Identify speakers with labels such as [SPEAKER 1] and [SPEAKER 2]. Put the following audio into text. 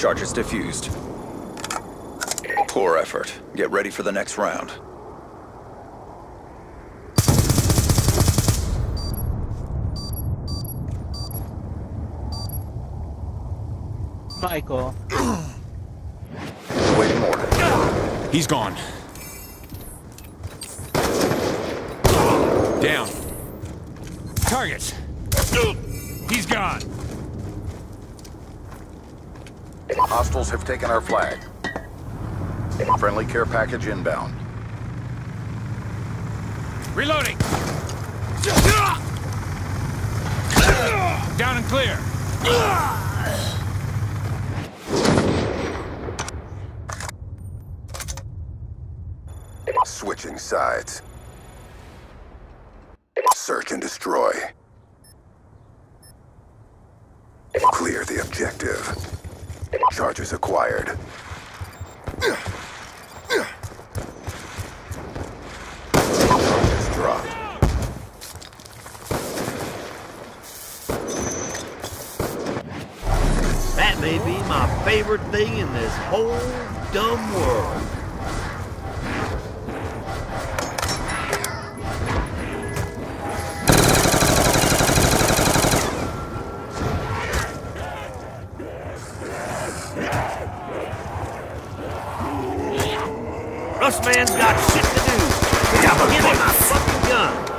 [SPEAKER 1] Charges diffused. Poor effort. Get ready for the next round.
[SPEAKER 2] Michael.
[SPEAKER 1] Waiting order.
[SPEAKER 3] He's gone. Down. Targets. He's gone.
[SPEAKER 4] Hostiles have taken our flag. Friendly care package inbound.
[SPEAKER 3] Reloading. Down and clear.
[SPEAKER 4] Switching sides. Search and destroy. Clear the objective. Charges acquired. Charges dropped.
[SPEAKER 5] That may be my favorite thing in this whole dumb world. Russ man's got shit to do. Give me my fucking gun.